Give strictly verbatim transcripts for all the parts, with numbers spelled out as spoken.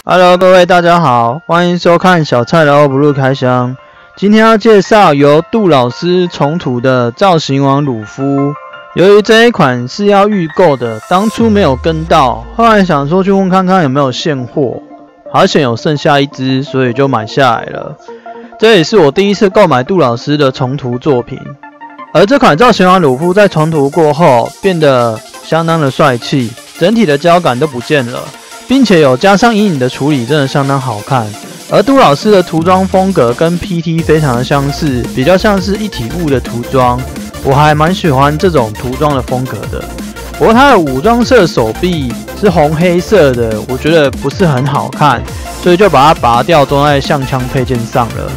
Hello， 各位大家好，欢迎收看小蔡的欧布鲁开箱。今天要介绍由杜老师重涂的造型王鲁夫。由于这一款是要预购的，当初没有跟到，后来想说去问看看有没有现货，好险有剩下一只，所以就买下来了。这也是我第一次购买杜老师的重涂作品。而这款造型王鲁夫在重涂过后变得相当的帅气，整体的胶感都不见了，并且有加上阴影的处理，真的相当好看。而杜老师的涂装风格跟 P T 非常的相似，比较像是一体物的涂装，我还蛮喜欢这种涂装的风格的。不过它的武装色手臂是红黑色的，我觉得不是很好看，所以就把它拔掉，装在相枪配件上了。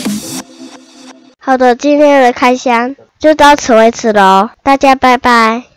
好的，今天的开箱就到此为止喽，大家拜拜。